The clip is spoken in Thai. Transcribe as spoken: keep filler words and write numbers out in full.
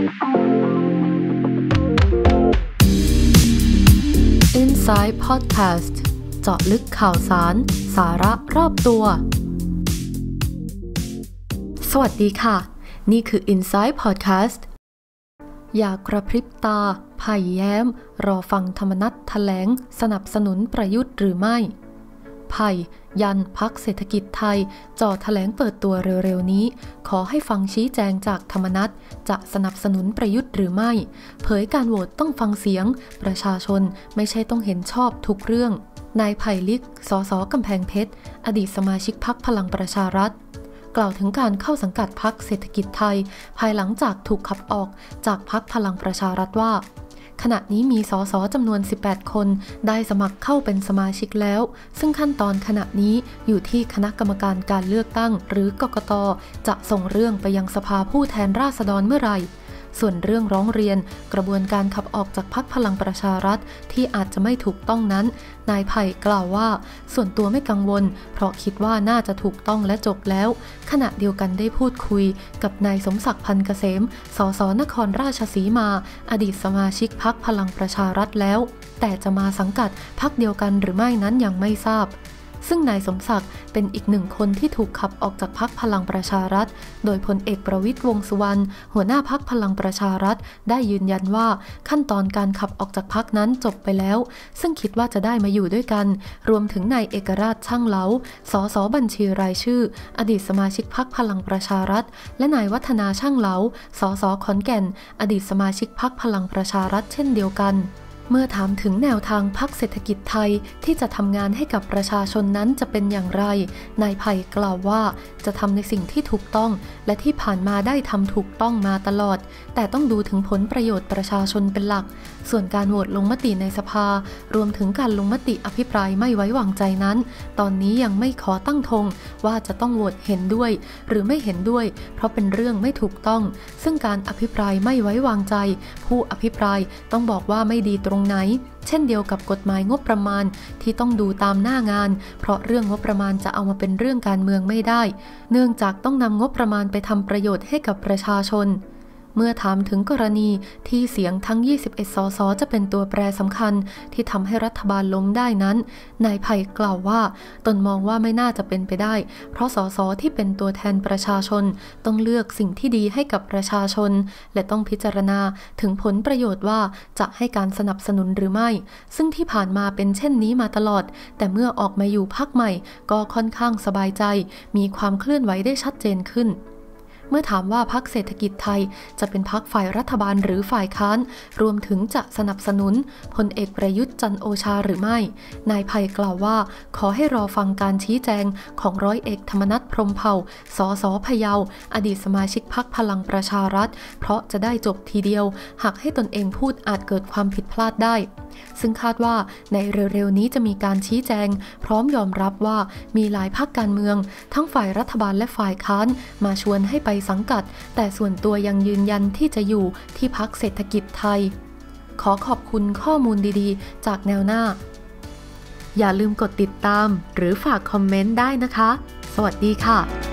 Inside Podcast เจาะลึกข่าวสารสาระรอบตัวสวัสดีค่ะนี่คือ Inside Podcast อย่ากระพริบตาไผ่แย้มรอฟังธรรมนัสแถลงสนับสนุนประยุทธ์หรือไม่ไผ่ยันพรรคเศรษฐกิจไทยจ่อแถลงเปิดตัวเร็วๆนี้ขอให้ฟังชี้แจงจากธรรมนัสจะสนับสนุนประยุทธ์หรือไม่เผยการโหวตต้องฟังเสียงประชาชนไม่ใช่ต้องเห็นชอบทุกเรื่องนายไผ่ลิกสสกำแพงเพชรอดีตสมาชิกพรรคพลังประชารัฐกล่าวถึงการเข้าสังกัดพรรคเศรษฐกิจไทยภายหลังจากถูกขับออกจากพรรคพลังประชารัฐว่าขณะนี้มีสสจำนวนสิบแปดคนได้สมัครเข้าเป็นสมาชิกแล้วซึ่งขั้นตอนขณะนี้อยู่ที่คณะกรรมการการเลือกตั้งหรือกกต.จะส่งเรื่องไปยังสภาผู้แทนราษฎรเมื่อไหร่ส่วนเรื่องร้องเรียนกระบวนการขับออกจากพรรคพลังประชารัฐที่อาจจะไม่ถูกต้องนั้นนายไผ่กล่าวว่าส่วนตัวไม่กังวลเพราะคิดว่าน่าจะถูกต้องและจบแล้วขณะเดียวกันได้พูดคุยกับนายสมศักดิ์พันธ์เกษมสสนครราชสีมาอดีตสมาชิกพรรคพลังประชารัฐแล้วแต่จะมาสังกัดพรรคเดียวกันหรือไม่นั้นยังไม่ทราบซึ่งนายสมศักดิ์เป็นอีกหนึ่งคนที่ถูกขับออกจากพรรคพลังประชารัฐโดยพลเอกประวิตรวงษ์สุวรรณหัวหน้าพรรคพลังประชารัฐได้ยืนยันว่าขั้นตอนการขับออกจากพรรคนั้นจบไปแล้วซึ่งคิดว่าจะได้มาอยู่ด้วยกันรวมถึงนายเอกราชช่างเหลาสสบัญชีรายชื่ออดีตสมาชิกพรรคพลังประชารัฐและนายวัฒนาช่างเหลาสสขอนแก่นอดีตสมาชิกพรรคพลังประชารัฐเช่นเดียวกันเมื่อถามถึงแนวทางพรรคเศรษฐกิจไทยที่จะทำงานให้กับประชาชนนั้นจะเป็นอย่างไรนายไผ่กล่าวว่าจะทำในสิ่งที่ถูกต้องและที่ผ่านมาได้ทำถูกต้องมาตลอดแต่ต้องดูถึงผลประโยชน์ประชาชนเป็นหลักส่วนการโหวตลงมติในสภารวมถึงการลงมติอภิปรายไม่ไว้วางใจนั้นตอนนี้ยังไม่ขอตั้งธงว่าจะต้องโหวตเห็นด้วยหรือไม่เห็นด้วยเพราะเป็นเรื่องไม่ถูกต้องซึ่งการอภิปรายไม่ไว้วางใจผู้อภิปรายต้องบอกว่าไม่ดีตรงไหนเช่นเดียวกับกฎหมายงบประมาณที่ต้องดูตามหน้างานเพราะเรื่องงบประมาณจะเอามาเป็นเรื่องการเมืองไม่ได้เนื่องจากต้องนำงบประมาณไปทำประโยชน์ให้กับประชาชนเมื่อถามถึงกรณีที่เสียงทั้งยี่สิบเอ็ดสสจะเป็นตัวแปรสำคัญที่ทำให้รัฐบาลล้มได้นั้นนายไผ่กล่าวว่าตนมองว่าไม่น่าจะเป็นไปได้เพราะสสที่เป็นตัวแทนประชาชนต้องเลือกสิ่งที่ดีให้กับประชาชนและต้องพิจารณาถึงผลประโยชน์ว่าจะให้การสนับสนุนหรือไม่ซึ่งที่ผ่านมาเป็นเช่นนี้มาตลอดแต่เมื่อออกมาอยู่พรรคใหม่ก็ค่อนข้างสบายใจมีความเคลื่อนไหวได้ชัดเจนขึ้นเมื่อถามว่าพรรคเศรษฐกิจไทยจะเป็นพรรคฝ่ายรัฐบาลหรือฝ่ายค้านรวมถึงจะสนับสนุนพลเอกประยุทธ์จันทร์โอชาหรือไม่นายไผ่กล่าวว่าขอให้รอฟังการชี้แจงของร้อยเอกธรรมนัสพรหมเผ่าสสพะเยาอดีตสมาชิกพรรคพลังประชารัฐเพราะจะได้จบทีเดียวหากให้ตนเองพูดอาจเกิดความผิดพลาดได้ซึ่งคาดว่าในเร็วๆนี้จะมีการชี้แจงพร้อมยอมรับว่ามีหลายพรรคการเมืองทั้งฝ่ายรัฐบาลและฝ่ายค้านมาชวนให้ไปสังกัดแต่ส่วนตัวยังยืนยันที่จะอยู่ที่พรรคเศรษฐกิจไทยขอขอบคุณข้อมูลดีๆจากแนวหน้าอย่าลืมกดติดตามหรือฝากคอมเมนต์ได้นะคะสวัสดีค่ะ